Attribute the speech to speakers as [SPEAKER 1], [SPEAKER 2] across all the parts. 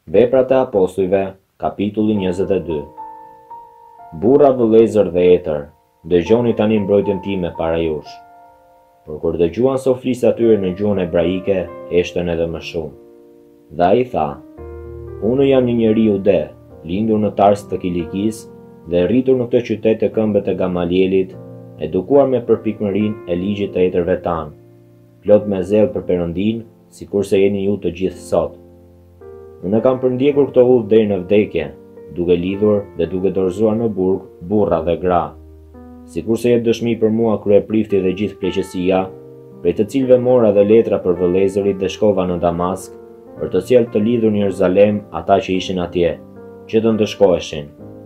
[SPEAKER 1] Veprat e Apostujve, kapitulli 22. Burra vëllezër dhe etër, dëgjoni tani mbrojtjen time para jush. Por kur dëgjuan sofrisë atyre në gjuhën hebraike, eshtën edhe më shumë. Dhe ai tha: Unë jam një njeri jude, lindur në Tars të Kilikis dhe rritur në këtë qytet të këmbët e Gamalielit, edukuar me përpikmërinë e ligjit të etërve tanë, plot me zell për Perëndin, sikurse jeni ju të gjithë sot. Unë kam përndjekur këto udhë deri në vdekje, duke lidhur dhe duke dorëzuar në burg burra dhe gra. Sikurse jep dëshmi për mua kryeprifti dhe gjithë pleqësia, prej të cilëve mora dhe letra për vëllezërit dhe shkova në Damask, për të sjellë të lidhur në Jeruzalem ata që ishin atje, që të ndëshkoheshin.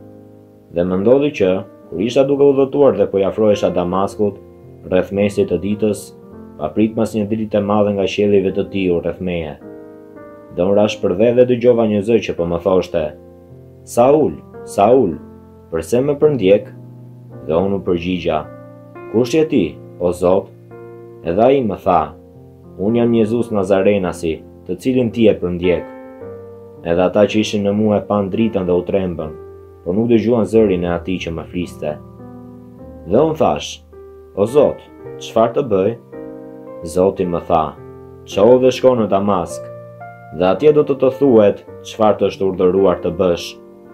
[SPEAKER 1] Dhe më ndodhi që, kur isha duke udhëtuar dhe po i afrohesha Damaskut, rreth mesit të ditës, paprit mas një dritë e madhe nga qiellive të tiju rreth meje. Dhe unë rashpërdhe dhe dëgjova një zë që po më thoshte: Saul, Saul, përse më përndjek? Dhe unë u përgjigja: Kush je ti, o Zot? Edhe ai më tha: Unë jam Jezus Nazarenasi, të cilin ti e përndjek. Edhe ata që ishin në mua e pan dritën dhe u trembën, por nuk dëgjuan zërin e atij që më fliste. Dhe unë thash: O Zot, çfarë të bëj? Zoti më tha: Çao dhe shko në Damask, dhe atje do të thuhet çfarë të është urdhëruar të bësh.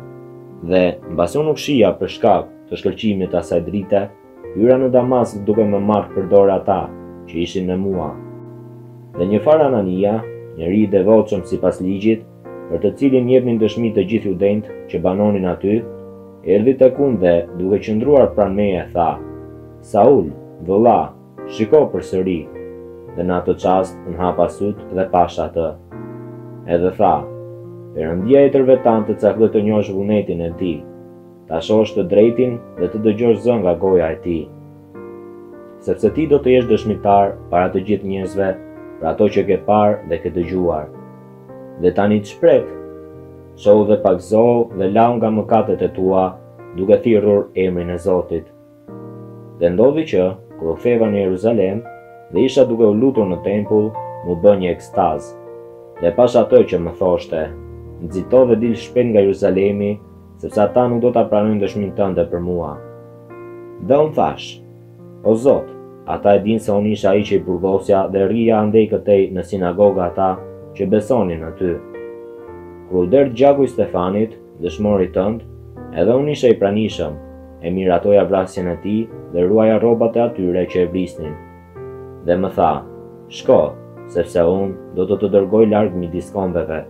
[SPEAKER 1] Dhe mbasi unë nuk shija për shkak të shkëlqimit të asaj drite, hyra në Damask duke më marrë për dorë ata që ishin me mua. Dhe një far Anania, njeri i devotshëm sipas ligjit, për të cilin jepnin dëshmi të gjithë judejt që banonin aty, erdhi tek unë dhe duke qëndruar pranë meje tha: Saul, vëlla, shiko përsëri. Dhe në atë çast unë hapa syt dhe pasha atë. Edhe tha: Perëndia e tërve tanë të caktoj të njohësh vullnetin e tij, ta shohësh të drejtin dhe të dëgjosh zë nga goja e tij. Sepse ti do të jesh dëshmitar para të gjithë njerëzve për ato që ke parë dhe ke dëgjuar. Dhe tani të shpreh, shohu dhe pagzohu dhe lau nga mëkatet e tua, duke thirrur emrin e Zotit. Dhe ndodhi që, kur u ktheva në Jeruzalem dhe isha duke u lutur në tempull, mu bë një ekstaz. Dhe pash atë që më thoshte: Nxito dhe dil shpejt nga Jeruzalemi, sepse ata nuk do ta pranojnë dëshminë tënde për mua. Dhe unë thash: O Zot, ata e dinë se unë isha ai që i burgosja dhe rrija andej këtej në sinagoga ata që besonin aty. Kur u derdh gjaku i Stefanit, dëshmorit tënd, edhe unë isha i pranishëm, e miratoja vrasjen e tij dhe ruaja rrobat e atyre që e vrisnin. Dhe më tha: Shko, sepse unë do të dërgoj larg midis kombeve.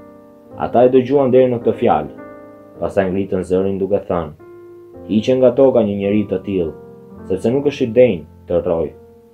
[SPEAKER 1] Ata e dëgjuan deri në këtë fjalë, pastaj ngritën zërin duke thënë: Hiqe nga toka një njeri të tillë, sepse nuk është i denjë të rrojë.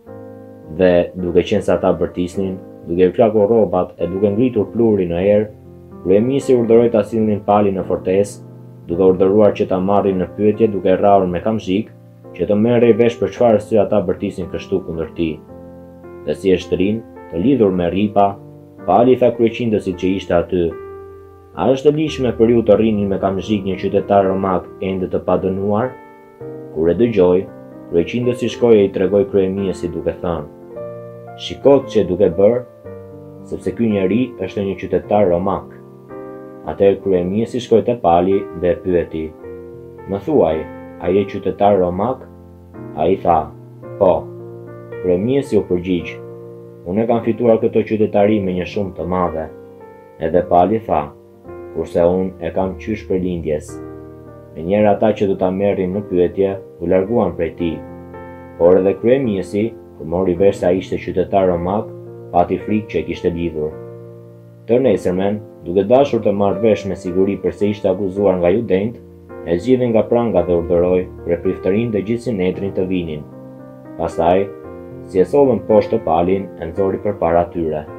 [SPEAKER 1] Dhe duke qenë se ata bërtisnin, duke flakur rrobat e duke ngritur pluri në erë, kryemisi urdhëroi ta sillnin palin në fortesë, duke urdhëruar që ta marrin në pyetje duke rrahur me kamzhik, që të merrej vesh për çfarë arsye ata bërtisin kështu kundër tij. Dhe si e shtrin, të lidhur me rripa, pali tha kryeqindësit që ishte aty: A është e lishme për ju të rrinin me kamzhik një qytetar romak ende të padënuar? Kur e dëgjoi, kryeqindësi shkoi e i tregoi kryemisit duke thënë: Shikot që duke bërë, sepse ky njeri është një qytetar romak. Atëherë kryemisi shkoi te pali dhe e pyeti: Më thuaj, a je qytetar romak? Ai tha: Po. Kryemisi u përgjigj: Unë kam fituar këtë qytetari me një shumë të madhe. Edhe pali tha: Kurse unë e kam qysh për lindjes. Me njerë ata që do ta merrin në pyetje, u larguan prej tij. Por edhe kryemisi, kur mori vesh se ai ishte qytetar romak, pati frikë që e kishte lidhur. Të nesërmen, duke dashur të marrë vesh me siguri përse ishte akuzuar nga judejt, e zgjidhi nga pranga dhe urdhëroi kryepriftërinë dhe gjithë sinedrin të vinin. Pastaj, si e sollën poshtë të palin, e nxori përpara tyre.